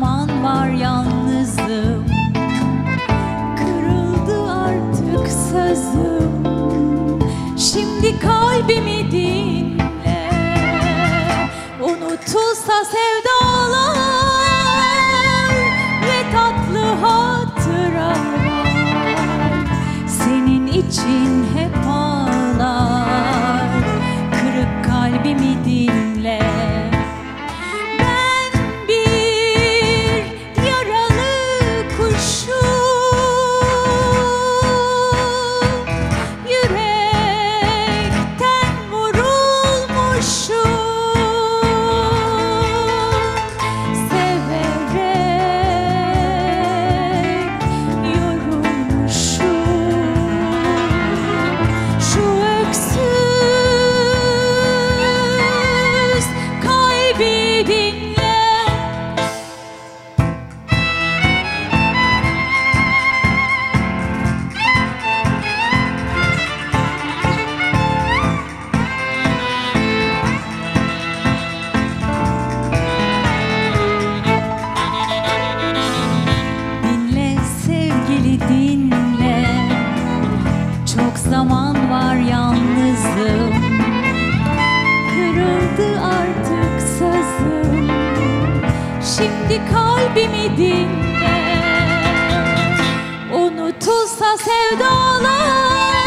zaman var yalnızım, kırıldı artık sözüm. Şimdi kalbimi dinle, unutulsa sevdalar ve tatlı hatıralar. Senin için hep ağlar, kırık kalbimi dinle. Ben bir yaralı kuşum, yürekten vurulmuşum, severek yorulmuşum. Şu öksüz kalbi dinle. Dinle sevgili dinle, çok zaman var yalnızım, kırıldı artık sözüm. Şimdi kalbimi dinle, unutulsa sevdalar